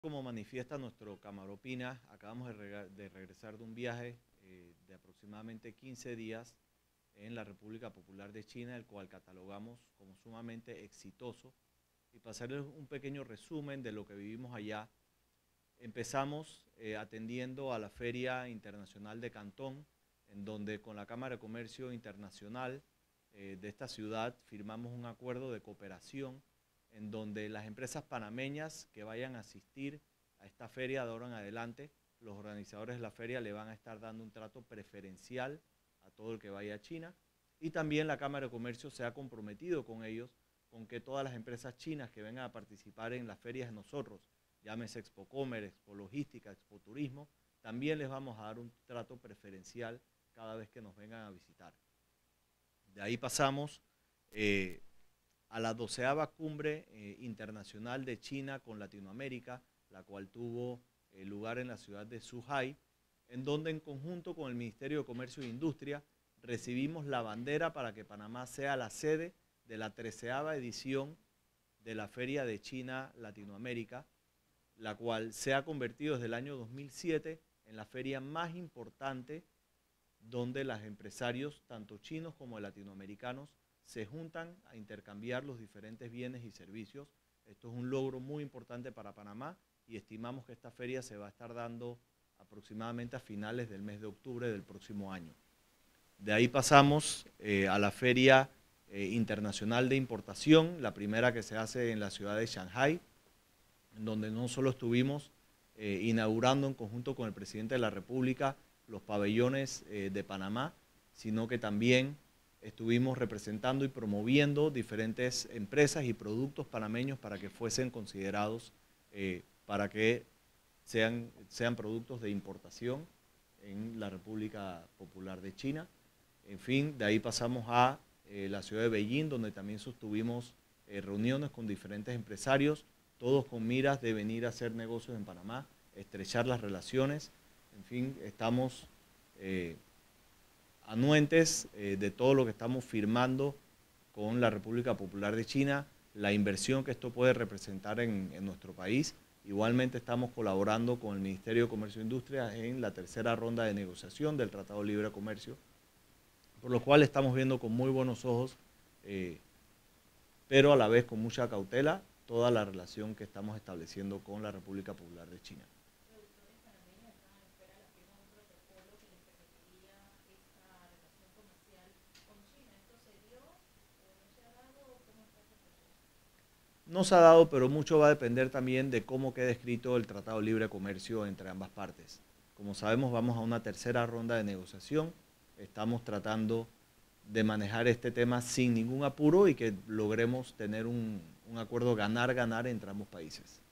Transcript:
Como manifiesta nuestro Camaropina, acabamos de regresar de un viaje de aproximadamente 15 días en la República Popular de China, el cual catalogamos como sumamente exitoso. Y para hacerles un pequeño resumen de lo que vivimos allá, empezamos atendiendo a la Feria Internacional de Cantón, en donde con la Cámara de Comercio Internacional de esta ciudad firmamos un acuerdo de cooperación en donde las empresas panameñas que vayan a asistir a esta feria de ahora en adelante, los organizadores de la feria le van a estar dando un trato preferencial a todo el que vaya a China, y también la Cámara de Comercio se ha comprometido con ellos, con que todas las empresas chinas que vengan a participar en las ferias de nosotros, llámese Expo Comer, Expo Logística, Expo Turismo, también les vamos a dar un trato preferencial cada vez que nos vengan a visitar. De ahí pasamos a la 12ª Cumbre Internacional de China con Latinoamérica, la cual tuvo lugar en la ciudad de Zhuhai, en donde en conjunto con el Ministerio de Comercio e Industria recibimos la bandera para que Panamá sea la sede de la 13ª edición de la Feria de China Latinoamérica, la cual se ha convertido desde el año 2007 en la feria más importante donde los empresarios, tanto chinos como latinoamericanos, se juntan a intercambiar los diferentes bienes y servicios. Esto es un logro muy importante para Panamá y estimamos que esta feria se va a estar dando aproximadamente a finales del mes de octubre del próximo año. De ahí pasamos a la Feria Internacional de Importación, la primera que se hace en la ciudad de Shanghái, en donde no solo estuvimos inaugurando en conjunto con el presidente de la República los pabellones de Panamá, sino que también estuvimos representando y promoviendo diferentes empresas y productos panameños para que fuesen considerados para que sean productos de importación en la República Popular de China. En fin, de ahí pasamos a la ciudad de Beijing, donde también sostuvimos reuniones con diferentes empresarios, todos con miras de venir a hacer negocios en Panamá, estrechar las relaciones. En fin, estamos anuentes de todo lo que estamos firmando con la República Popular de China, la inversión que esto puede representar en nuestro país. Igualmente estamos colaborando con el Ministerio de Comercio e Industria en la tercera ronda de negociación del Tratado de Libre Comercio, por lo cual estamos viendo con muy buenos ojos, pero a la vez con mucha cautela, toda la relación que estamos estableciendo con la República Popular de China. No se ha dado, pero mucho va a depender también de cómo quede escrito el Tratado de Libre Comercio entre ambas partes. Como sabemos, vamos a una tercera ronda de negociación. Estamos tratando de manejar este tema sin ningún apuro y que logremos tener un acuerdo ganar-ganar entre ambos países.